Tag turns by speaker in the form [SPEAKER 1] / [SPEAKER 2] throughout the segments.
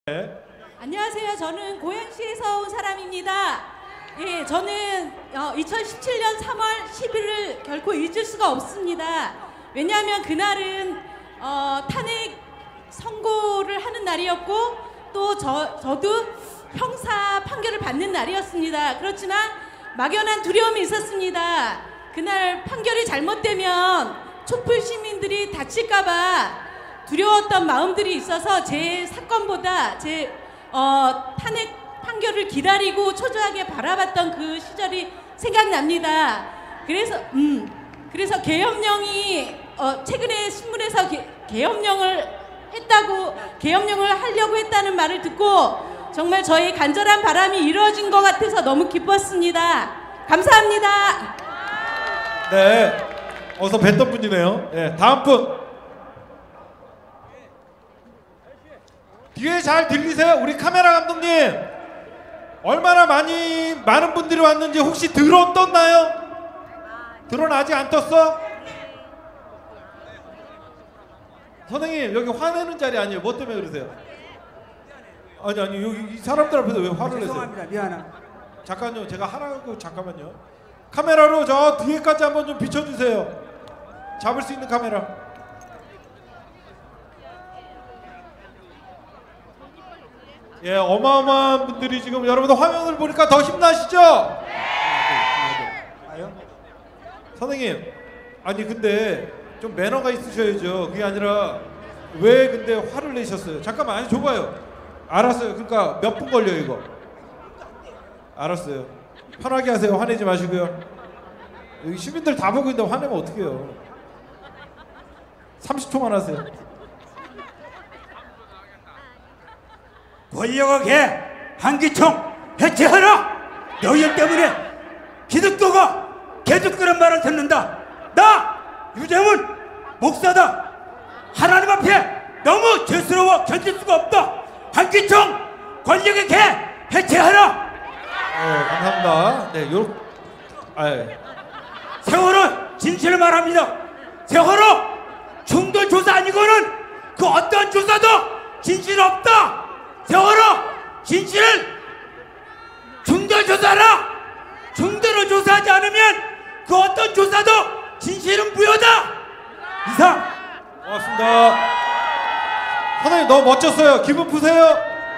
[SPEAKER 1] 네.
[SPEAKER 2] 안녕하세요. 저는 고양시에서 온 사람입니다. 예, 저는 2017년 3월 10일을 결코 잊을 수가 없습니다. 왜냐하면 그날은 탄핵 선고를 하는 날이었고 또 저도 형사 판결을 받는 날이었습니다. 그렇지만 막연한 두려움이 있었습니다. 그날 판결이 잘못되면 촛불 시민들이 다칠까봐 두려웠던 마음들이 있어서 제 사건보다 제 탄핵 판결을 기다리고 초조하게 바라봤던 그 시절이 생각납니다. 그래서 계엄령이 최근에 신문에서 계엄령을 하려고 했다는 말을 듣고 정말 저의 간절한 바람이 이루어진 것 같아서 너무 기뻤습니다. 감사합니다.
[SPEAKER 1] 네, 어서 뵀던 분이네요. 네, 다음 분. 뒤에 잘 들리세요? 우리 카메라 감독님, 얼마나 많은 분들이 왔는지 혹시 드론 떴나요? 드론 아직 안 떴어? 선생님, 여기 화내는 자리 아니에요? 뭐 때문에 그러세요? 아니 여기 이 사람들 앞에서 왜 화를 내세요?
[SPEAKER 3] 죄송합니다. 미안합니다.
[SPEAKER 1] 잠깐요, 제가 하라고. 잠깐만요. 카메라로 저 뒤에까지 한번 좀 비춰주세요. 잡을 수 있는 카메라. 예, 어마어마한 분들이 지금 여러분들 화면을 보니까 더 힘나시죠? 선생님, 아니 근데 좀 매너가 있으셔야죠. 그게 아니라 왜 근데 화를 내셨어요? 잠깐만, 아니 줘봐요. 알았어요. 그러니까 몇 분 걸려요 이거? 알았어요. 편하게 하세요. 화내지 마시고요. 여기 시민들 다 보고 있는데 화내면 어떡해요. 30초만 하세요.
[SPEAKER 3] 권력의 한기총 해체하라! 너희 때문에 기득도가 계속 그런 말을 듣는다. 나 유재문 목사다. 하나님 앞에 너무 죄스러워 견딜 수가 없다. 한기총 권력의 개 해체하라!
[SPEAKER 1] 감사합니다. 네,
[SPEAKER 3] 세월호 진실을 말합니다. 세월호 중도 조사 아니고는 그 어떤 조사도 진실 없다. 세월호 진실을 중도 조사라. 중도로 조사하지 않으면 그 어떤 조사도 진실은 무효다. 이상.
[SPEAKER 1] 고맙습니다. 선생님 너무 멋졌어요. 기분 푸세요.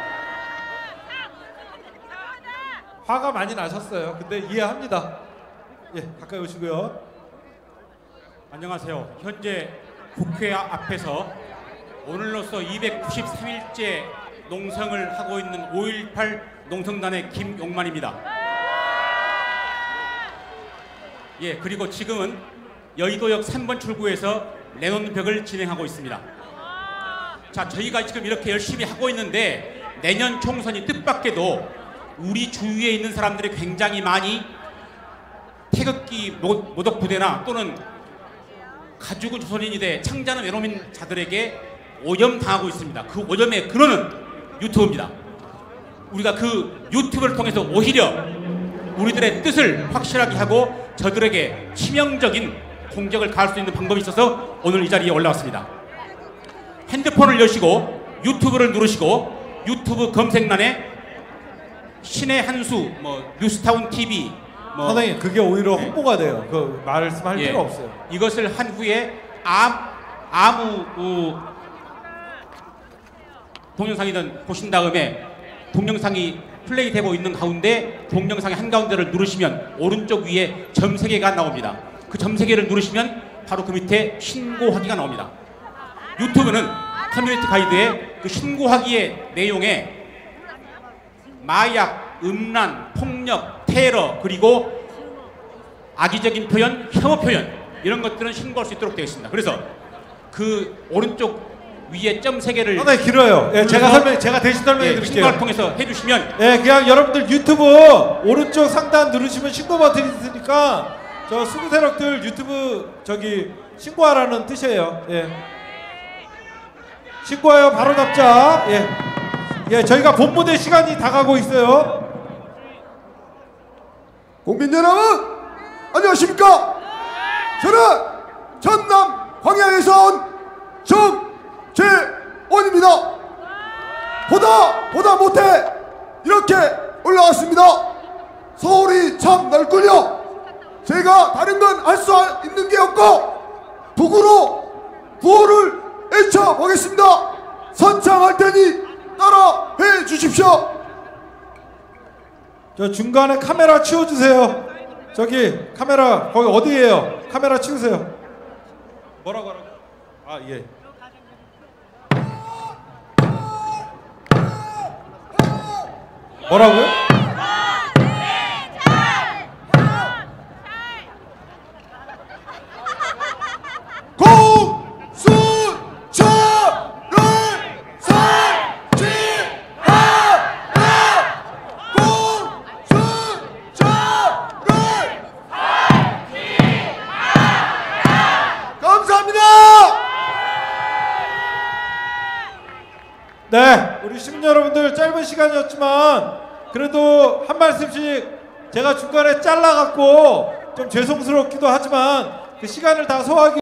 [SPEAKER 1] 화가 많이 나셨어요. 근데 이해합니다. 예, 가까이 오시고요.
[SPEAKER 4] 안녕하세요. 현재 국회 앞에서 오늘로써 293일째 농성을 하고 있는 5.18 농성단의 김용만입니다. 예, 그리고 지금은 여의도역 3번 출구에서 내논벽을 진행하고 있습니다. 자, 저희가 지금 이렇게 열심히 하고 있는데 내년 총선이 뜻밖에도 우리 주위에 있는 사람들이 굉장히 많이 태극기 모독부대나 또는 가죽은 조선인이 돼 창자는 외로민 자들에게 오염당하고 있습니다. 그 오염의 근원은 유튜브입니다. 우리가 그 유튜브를 통해서 오히려 우리들의 뜻을 확실하게 하고 저들에게 치명적인 공격을 가할 수 있는 방법이 있어서 오늘 이 자리에 올라왔습니다. 핸드폰을 여시고 유튜브를 누르시고 유튜브 검색란에 신의 한수, 뉴스타운 TV,
[SPEAKER 1] 선생님 그게 오히려 홍보가 돼요. 그 말씀할 필요 없어요.
[SPEAKER 4] 이것을 한 후에 아무 동영상이든 보신 다음에 동영상이 플레이 되고 있는 가운데 동영상의 한가운데를 누르시면 오른쪽 위에 점 3개가 나옵니다. 그 점 3개를 누르시면 바로 그 밑에 신고하기가 나옵니다. 유튜브는 커뮤니티 가이드에 그 신고하기의 내용에 마약, 음란, 폭력, 테러 그리고 악의적인 표현, 혐오 표현 이런 것들은 신고할 수 있도록 되어 있습니다. 그래서 그 오른쪽 위에 점 3개를
[SPEAKER 1] 상당히 길어요. 예, 제가 대신 설명해 드릴게요.
[SPEAKER 4] 신고를 통해서 해주시면
[SPEAKER 1] 그냥 여러분들 유튜브 오른쪽 상단 누르시면 신고 버튼이 있으니까 저 수구 세력들 유튜브 신고하라는 뜻이에요. 예. 신고하여 바로 잡자. 예, 저희가 본무대 시간이 다가고 있어요.
[SPEAKER 5] 국민 여러분 안녕하십니까? 저는 전남 광양에서 온 정재원입니다. 보다 못해 이렇게 올라왔습니다. 서울이 참 넓군요. 제가 다른 건 할 수 있는 게 없고 북으로 구호를 외쳐보겠습니다. 선창할 테니 따라해 주십시오.
[SPEAKER 1] 저 중간에 카메라 치워주세요. 저기 카메라 거기 어디예요? 카메라 치우세요. 뭐라고 하라고? 아 예. 뭐라고요? 네, 우리 시민 여러분들 짧은 시간이었지만 그래도 한 말씀씩 제가 중간에 잘라갖고 좀 죄송스럽기도 하지만 그 시간을 다 소화하기